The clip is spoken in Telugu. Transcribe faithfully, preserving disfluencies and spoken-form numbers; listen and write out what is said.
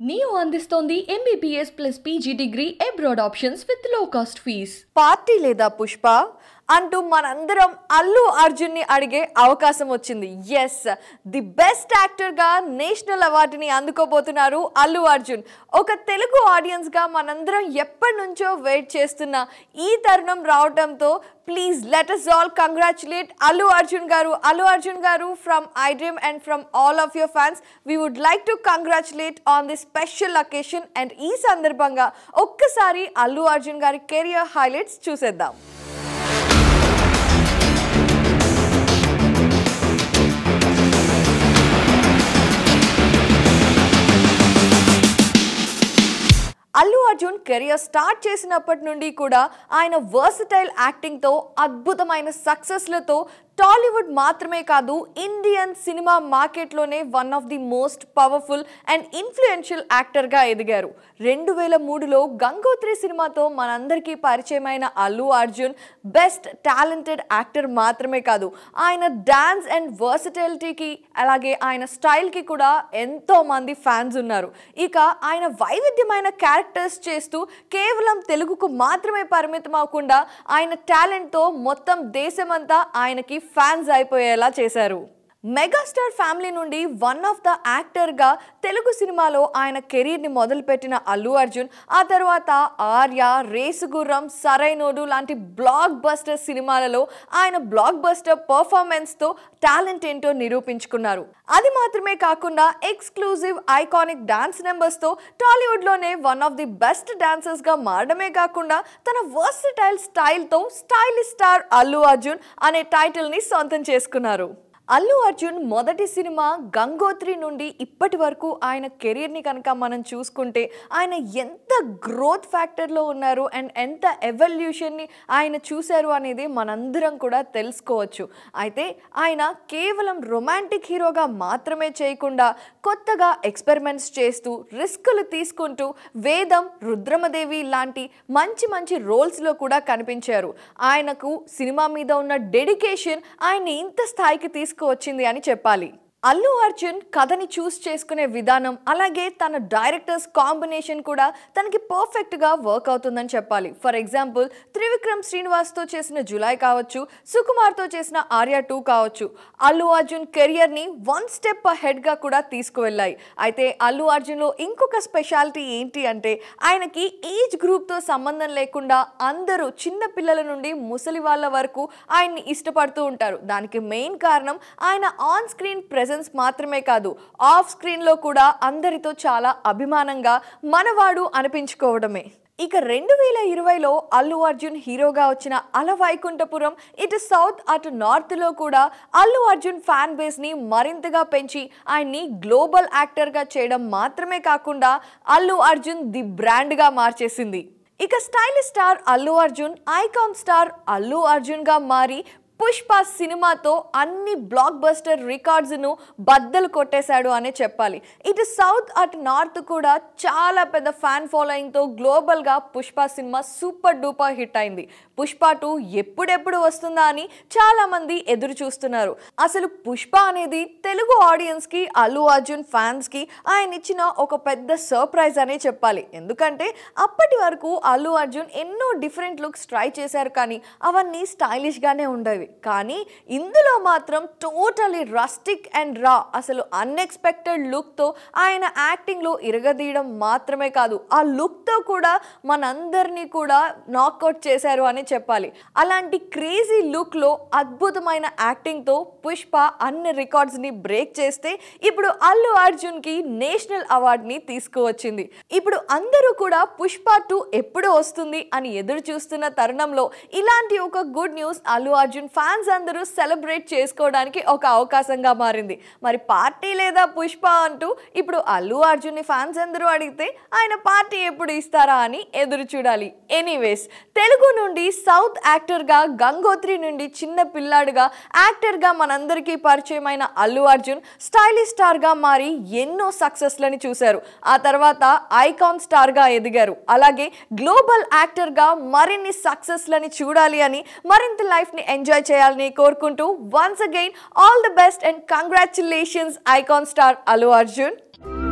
నియో అందిస్తోంది MBBS plus PG degree abroad options with low cost fees. Party లేదా పుష్ప అంటూ మనందరం అల్లు అర్జున్ ని అడిగే అవకాశం వచ్చింది. ఎస్, ది బెస్ట్ యాక్టర్ గా నేషనల్ అవార్డుని అందుకోబోతున్నారు అల్లు అర్జున్. ఒక తెలుగు ఆడియన్స్ గా మనందరం ఎప్పటి నుంచో వెయిట్ చేస్తున్న ఈ తరుణం రావడంతో please let us all congratulate Allu Arjun garu. Allu Arjun garu, from iDream and from all of your fans, we would like to congratulate on this special occasion. And ee sandarbhanga okkasari Allu Arjun gari career highlights chuseddam. Allu Arjun career start చేసినప్పటి నుండి కూడా ఆయన వర్సటైల్ యాక్టింగ్తో అద్భుతమైన సక్సెస్లతో టాలీవుడ్ మాత్రమే కాదు ఇండియన్ సినిమా మార్కెట్లోనే one of the most powerful and influential యాక్టర్గా ఎదిగారు. రెండు వేల మూడులో గంగోత్రి సినిమాతో మనందరికీ పరిచయమైన Allu Arjun best talented actor మాత్రమే కాదు, ఆయన డాన్స్ అండ్ వర్సటైలిటీకి అలాగే ఆయన స్టైల్కి కూడా ఎంతో మంది ఫ్యాన్స్ ఉన్నారు. ఇక ఆయన వైవిధ్యమైన క్యారెక్టర్స్ చేస్తూ కేవలం తెలుగుకు మాత్రమే పరిమితం అవ్వకుండా ఆయన టాలెంట్తో మొత్తం దేశమంతా ఆయనకి ఫ్యాన్స్ అయిపోయేలా చేశారు. మెగాస్టార్ ఫ్యామిలీ నుండి వన్ ఆఫ్ ద యాక్టర్గా తెలుగు సినిమాలో ఆయన కెరీర్ని మొదలుపెట్టిన అల్లు అర్జున్ ఆ తర్వాత ఆర్య, రేసుగుర్రం, సరైనోడు లాంటి బ్లాక్ బస్టర్ సినిమాలలో ఆయన బ్లాక్ బస్టర్ పర్ఫార్మెన్స్తో టాలెంట్ ఏంటో నిరూపించుకున్నారు. అది మాత్రమే కాకుండా ఎక్స్క్లూజివ్ ఐకానిక్ డాన్స్ నెంబర్స్తో టాలీవుడ్లోనే వన్ ఆఫ్ ది బెస్ట్ డాన్సర్స్గా మారడమే కాకుండా తన వర్సటైల్ స్టైల్తో స్టైలిష్ స్టార్ అల్లు అర్జున్ అనే టైటిల్ని సొంతం చేసుకున్నారు. అల్లు అర్జున్ మొదటి సినిమా గంగోత్రి నుండి ఇప్పటి వరకు ఆయన కెరీర్ని కనుక మనం చూసుకుంటే ఆయన ఎంత గ్రోత్ ఫ్యాక్టర్లో ఉన్నారు అండ్ ఎంత ఎవల్యూషన్ని ఆయన చూశారు అనేది మనందరం కూడా తెలుసుకోవచ్చు. అయితే ఆయన కేవలం రొమాంటిక్ హీరోగా మాత్రమే చేయకుండా కొత్తగా ఎక్స్పెరిమెంట్స్ చేస్తూ రిస్కులు తీసుకుంటూ వేదం, రుద్రమదేవి లాంటి మంచి మంచి రోల్స్లో కూడా కనిపించారు. ఆయనకు సినిమా మీద ఉన్న డెడికేషన్ ఆయన్ని ఇంత స్థాయికి తీసుకు వచ్చింది అని చెప్పాలి. అల్లు అర్జున్ కథని చూస్ చేసుకునే విధానం అలాగే తన డైరెక్టర్స్ కాంబినేషన్ కూడా తనకి పర్ఫెక్ట్గా వర్క్ అవుతుందని చెప్పాలి. ఫర్ ఎగ్జాంపుల్ త్రివిక్రమ్ శ్రీనివాస్తో చేసిన జులై కావచ్చు, సుకుమార్తో చేసిన ఆర్య టూ కావచ్చు, అల్లు అర్జున్ కెరియర్ని వన్ స్టెప్ హెడ్గా కూడా తీసుకువెళ్ళాయి. అయితే అల్లు అర్జున్లో ఇంకొక స్పెషాలిటీ ఏంటి అంటే ఆయనకి ఏజ్ గ్రూప్తో సంబంధం లేకుండా అందరూ చిన్న పిల్లల నుండి ముసలి వాళ్ళ వరకు ఆయన్ని ఇష్టపడుతూ ఉంటారు. దానికి మెయిన్ కారణం ఆయన ఆన్ స్క్రీన్ ప్రెజెన్స్ మాత్రమే కాదు, ఆఫ్ స్క్రీన్లో కూడా అందరితో చాలా అభిమానంగా మనవాడు అనిపించుకోవడమే. ఇక రెండు వేల ఇరవైలో అల్లు అర్జున్ హీరోగా వచ్చిన అలవైకుంఠపురం ఇటు సౌత్ అటు నార్త్లో కూడా అల్లు అర్జున్ ఫ్యాన్ బేస్ని మరింతగా పెంచి ఆయన్ని గ్లోబల్ యాక్టర్గా చేయడం మాత్రమే కాకుండా అల్లు అర్జున్ ది బ్రాండ్గా మార్చేసింది. ఇక stylish star Allu Arjun icon star Allu అర్జున్గా మారి పుష్ప సినిమాతో అన్ని బ్లాక్ బస్టర్ రికార్డ్స్ను బద్దలు కొట్టేశాడు అనే చెప్పాలి. ఇటు సౌత్ అటు నార్త్ కూడా చాలా పెద్ద ఫ్యాన్ ఫాలోయింగ్తో గ్లోబల్గా Pushpa cinema super duper hit అయింది. పుష్ప టూ ఎప్పుడెప్పుడు వస్తుందా అని చాలామంది ఎదురు చూస్తున్నారు. అసలు పుష్ప అనేది తెలుగు ఆడియన్స్కి, అల్లు అర్జున్ ఫ్యాన్స్కి ఆయన ఇచ్చిన ఒక పెద్ద సర్ప్రైజ్ అనే చెప్పాలి. ఎందుకంటే అప్పటి వరకు అల్లు అర్జున్ ఎన్నో డిఫరెంట్ లుక్స్ ట్రై చేశారు, కానీ అవన్నీ స్టైలిష్గానే ఉండేవి. కానీ ఇందులో మాత్రం టోటలీ రస్టిక్ అండ్ రా, అసలు అన్ఎక్స్పెక్టెడ్ లుక్తో ఆయన యాక్టింగ్లో ఇరగదీయడం మాత్రమే కాదు, ఆ లుక్తో కూడా మనందరినీ కూడా నాక్అవుట్ చేశారు అని చెప్పాలి. అలాంటి క్రేజీ లుక్లో అద్భుతమైన యాక్టింగ్తో పుష్ప అన్ని రికార్డ్స్ని బ్రేక్ చేస్తే ఇప్పుడు అల్లు అర్జున్కి నేషనల్ అవార్డుని తీసుకువచ్చింది. ఇప్పుడు అందరూ కూడా పుష్ప టూ ఎప్పుడు వస్తుంది అని ఎదురు చూస్తున్న తరుణంలో ఇలాంటి ఒక good news Allu Arjun fans అందరూ సెలబ్రేట్ చేసుకోవడానికి ఒక అవకాశంగా మారింది. మరి పార్టీ లేదా పుష్ప అంటూ ఇప్పుడు అల్లు అర్జున్ని ఫ్యాన్స్ అందరూ అడిగితే ఆయన పార్టీ ఎప్పుడు ఇస్తారా అని ఎదురు చూడాలి. ఎనీవేస్, తెలుగు నుండి సౌత్ యాక్టర్గా, గంగోత్రి నుండి చిన్న పిల్లాడుగా యాక్టర్గా మనందరికీ పరిచయమైన అల్లు అర్జున్ స్టైలిష్ స్టార్గా మారి ఎన్నో సక్సెస్లని చూశారు. ఆ తర్వాత ఐకాన్ స్టార్గా ఎదిగారు. అలాగే గ్లోబల్ యాక్టర్గా మరిన్ని సక్సెస్లని చూడాలి అని, మరింత లైఫ్ని ఎంజాయ్ చేయాలని కోరుకుంటూ once again all the best and congratulations icon star Allu Arjun.